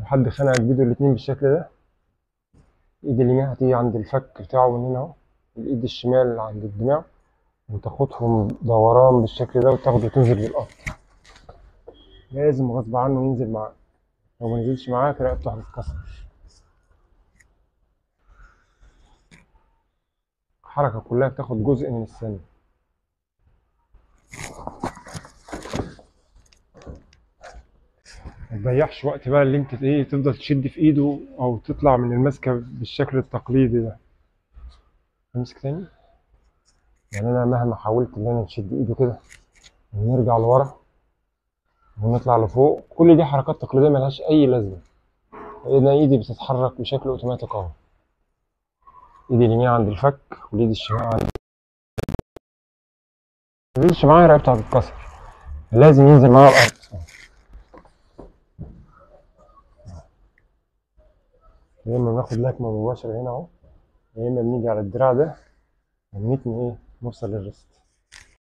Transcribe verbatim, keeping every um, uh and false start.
حد خانقك بيدو الاتنين بالشكل ده، الايد اليمين هتيجي عند الفك بتاعه من هنا اهو، الايد الشمال عند الدماغ، وتاخدهم دوران بالشكل ده وتاخده تنزل بالقط. لازم غصب عنه ينزل معاك، لو ما نزلش معاك رقبته هتتكسر. الحركة كلها بتاخد جزء من الثانية. ما تضيعش وقت بقى اللي انت ايه تفضل تشد في ايده او تطلع من المسكة بالشكل التقليدي ده. امسك تاني. يعني انا مهما حاولت ان انا نشد ايده كده ونرجع لورا ونطلع لفوق، كل دي حركات تقليدية ملهاش اي لازمة. انا ايدي بتتحرك بشكل اوتوماتيك اهو، ايدي اليمين عند الفك والايد الشمال عند، ما نزلش معايا رقبته هتتكسر، لازم ينزل معايا الارض. يا اما بناخد لكمة مباشرة هنا اهو، يا اما بنيجي على الدراع ده ونتني ايه نوصل للريست.